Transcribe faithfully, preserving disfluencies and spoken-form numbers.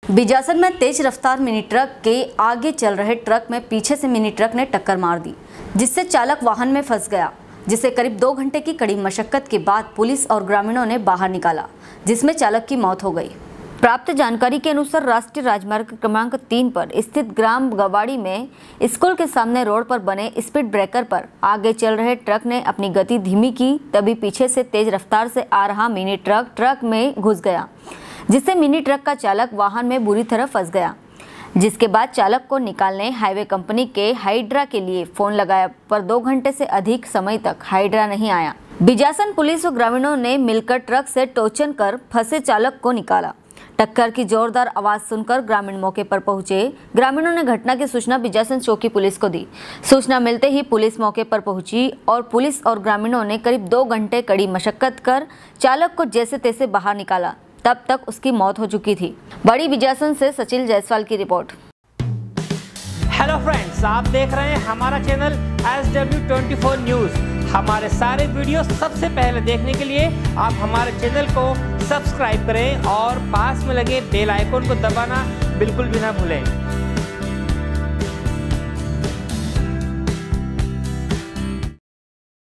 बिजासन में तेज रफ्तार mini truck के आगे चल रहे ट्रक में पीछे से मिनी ट्रक ने टक्कर मार दी, जिससे चालक वाहन में फंस गया, जिसे करीब दो घंटे की कड़ी मशक्कत के बाद पुलिस और ग्रामीणों ने बाहर निकाला, जिसमें चालक की मौत हो गई। प्राप्त जानकारी के अनुसार राष्ट्रीय राजमार्ग क्रमांक तीन पर स्थित ग्राम गवाड़ी में स्कूल के सामने रोड पर बने स्पीड ब्रेकर पर आगे चल रहे ट्रक ने अपनी गति धीमी की, तभी पीछे से तेज रफ्तार से आ रहा मिनी ट्रक ट्रक में घुस गया, जिससे मिनी ट्रक का चालक वाहन में बुरी तरह फंस गया। जिसके बाद चालक को निकालने हाईवे कंपनी के हाइड्रा के लिए फोन लगाया, पर दो घंटे से अधिक समय तक हाइड्रा नहीं आया। बिजासन पुलिस और ग्रामीणों ने मिलकर ट्रक से टोचन कर फंसे चालक को निकाला। टक्कर की जोरदार आवाज सुनकर ग्रामीण मौके पर पहुंचे। ग्रामीणों ने घटना की सूचना बिजासन चौकी पुलिस को दी। सूचना मिलते ही पुलिस मौके पर पहुंची और पुलिस और ग्रामीणों ने करीब दो घंटे कड़ी मशक्कत कर चालक को जैसे तैसे बाहर निकाला। तब तक उसकी मौत हो चुकी थी। बड़ी बिजासन से सचिल जायसवाल की रिपोर्ट। हेलो फ्रेंड्स, आप देख रहे हैं हमारा channel S W twenty four news. हमारे सारे वीडियो सबसे पहले देखने के लिए आप हमारे चैनल को सब्सक्राइब करें और पास में लगे बेल आइकन को दबाना बिल्कुल भी ना भूलें।